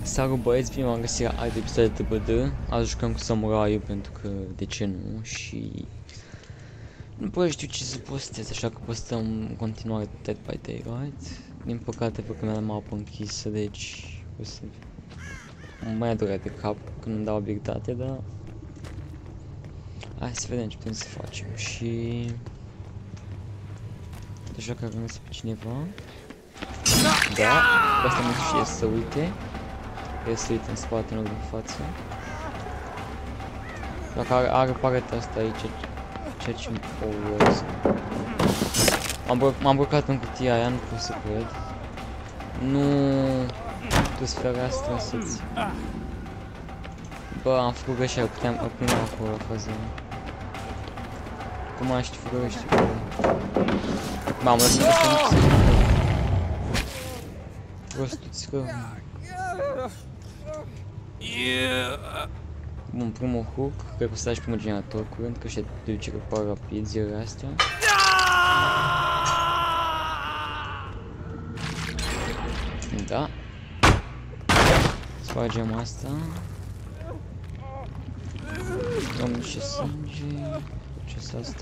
Salut băieți, bine m-am găsit la alt episod de TBD. Azi jucăm cu samuraiul pentru că de ce nu, și nu prea știu ce să postez, așa că postăm în continuare Dead by Daylight. Din păcate pe că m-am apă închisă, deci o să mai durea de cap când îmi dau abilitate, dar hai să vedem ce putem să facem. Și deja că am găsit pe cineva. Da, pe asta nu știe să uite. E să uite în spate, nu în față. Dacă are partea asta aici, ceea ce îmi povesc. M-am blocat în cutia aia, nu pot să cred. Nu... Tu-s fereastra să-ți... Bă, am făcut greșeală, puteam prima acolo la fază. Cum aș ști făcut greșeală? Mamă, lăsă-mi că să nu... Prostuți că... Bun, primul hook, cred că o să lași primul generator curând, că și te duce răpar rapid zilele astea. Da. Spargem asta. Dăm niște sânge. Ce-s asta?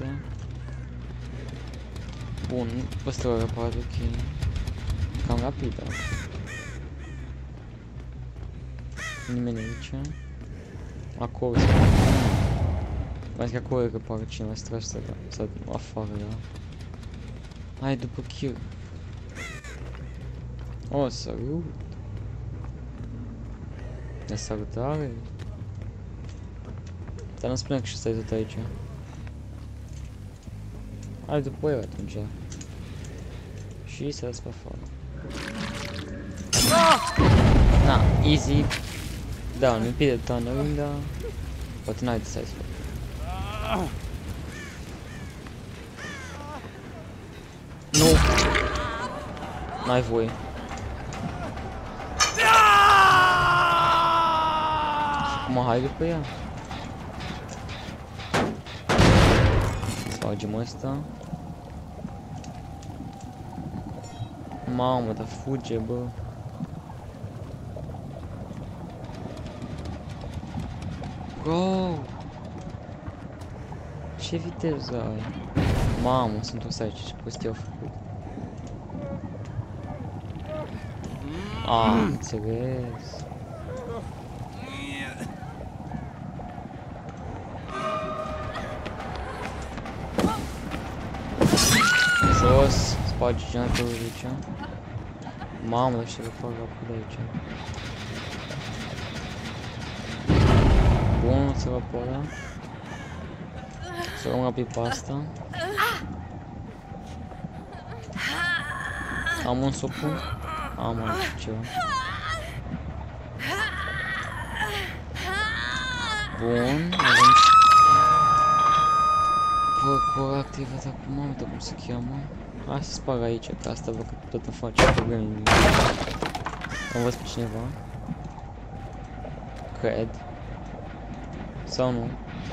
Bun, ăsta l-a răparat, ok. Cam rapid, da. Nimeni aici. Acolo se mai zic acolo e că pare cineva strasă sau afară, da? Hai după kill. O, salut! De salutare! Dar nu spune că și stai tot aici. Hai după el atunci. Și să las pe afară. Na, easy. Da, nu-i pide tunnel, dar poate n-ai de să-i spune. Nu! N-ai voie. Și acum hai după ea. Spargem ăsta. Mamă, dar fuge, bă. Bro! Ce viteză ai? Mamă, sunt o aici, ce prostie au făcut. Înțeles. Jos, sparge generatorul aici. Mamă, dar ce le fac rapid aici. Bun, să vă ăla. Să luăm rapid pe asta. Am un sopun. Am aici ceva. Bun, avem... Bă, cu activat acum, nu uite cum se cheamă. Hai să spar aici, că asta văd că tot îmi face probleme. Am văzut pe cineva. Cred. Sau nu?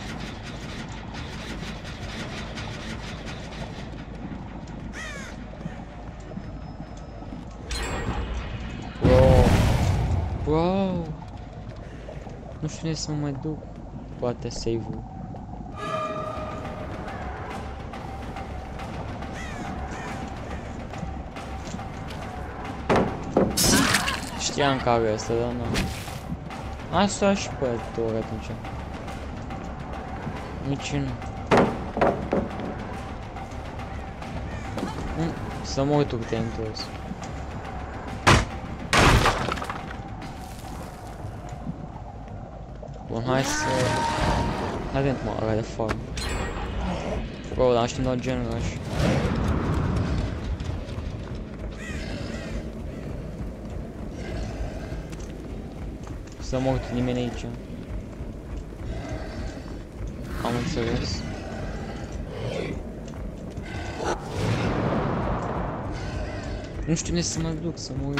Bro! Nu știu unde să mă mai duc. Poate save-ul. Știam că are asta, dar nu. Hai să lași și pe ori atunci. Nici nu. Să mor tu că te-ai întors. Bun, hai să... Hai vedem cum are de farm. Bro, dar știm doar gen rush. Să mor tu nimeni aici. Am înțeles. Nu știu unde să mă duc, să mă uit.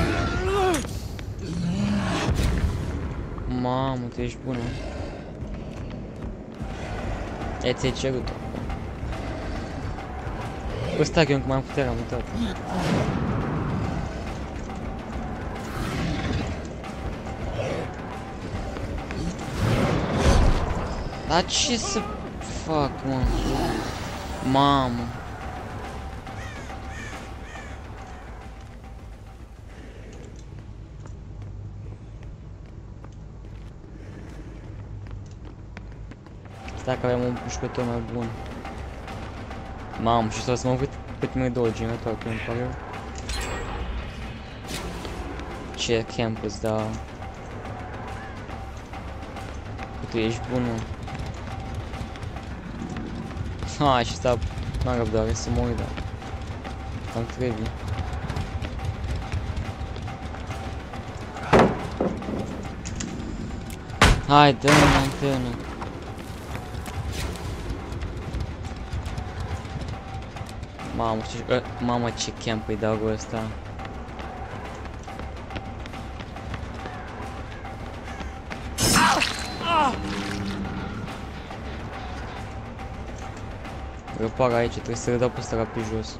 Mamă, tu ești bună. Ți-ai cerut-o. Cu stack eu încă mai am puterea, am uitat. Dar ce să fac, mă? Mamă. Stai că avem un pușcător mai bun. Mamă, și să mă uit pe tine două generatoare, că îmi pare rău. Ce campus, da. Că tu ești bun, mă. Hai, și ăsta n-am răbdare să mă uit, dar cam trebuie. Hai, dă-ne antena. Mamă, ce camp îi dau ăsta. Răpar aici, trebuie să redau pe ăsta pe jos.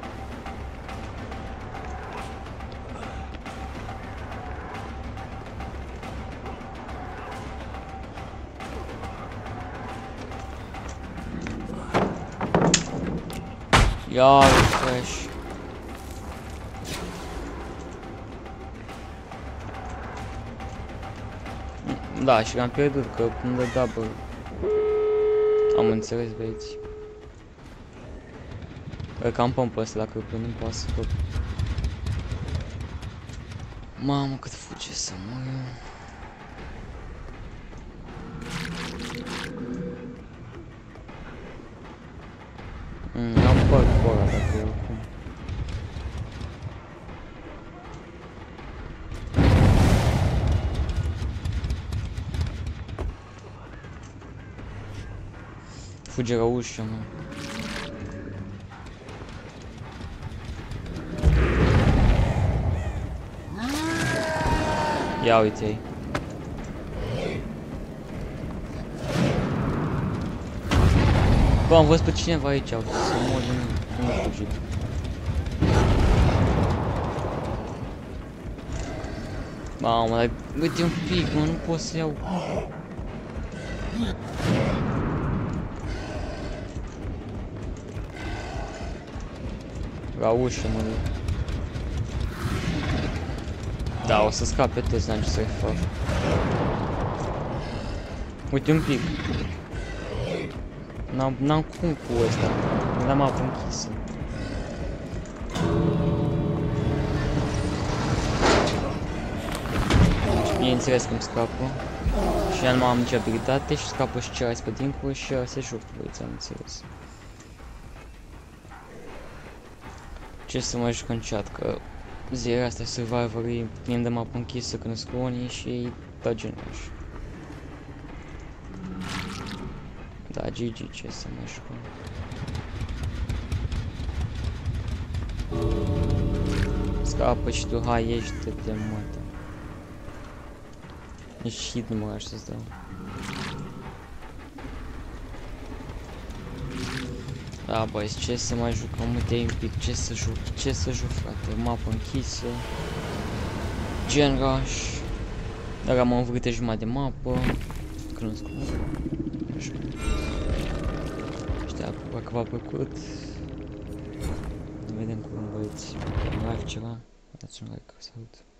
Ia, refresh. Da, și l-am pierdut, că când dă double. Am înțeles, băieți. Îl campăm pe ăsta, dacă nu-mi pasă tot. Mamă, cât fuge să mă eu. Am băg cu ăla, dacă e oricum. Fuge la ușă, mă. Ia uite-i. Bă, am văzut pe cineva aici, să mor de nu a fugit. Mamă, dar uite un pic, mă, nu pot să iau. La ușă, mă duc. Da, o să scape toți, n-am ce să-i fac. Uite un pic. N-am cum cu ăsta. N-am apă închisă. Bineînțeles că îmi scapă. Și eu nu am nicio abilitate și scapă și ceilalți pe dincolo și se joacă, băieți, am înțeles. Ce să mă juc în chat, că zilele astea Survivor-ii plin de mapă închisă când sunt unii și ei dau genaj. Da, GG, ce să mă jucăm. Scapă și tu, hai, ieși de mătă. Nici hit nu mă lași să-ți dau. Da, băi, ce să mai jucăm, uite un pic, ce să joc, frate, mapă închisă. Gen rush. Dar am învârte jumătate de mapă. Că nu-ți cum. Știa, că v-a plăcut. Ne vedem curând, băieți. Live ceva, dați un like, salut.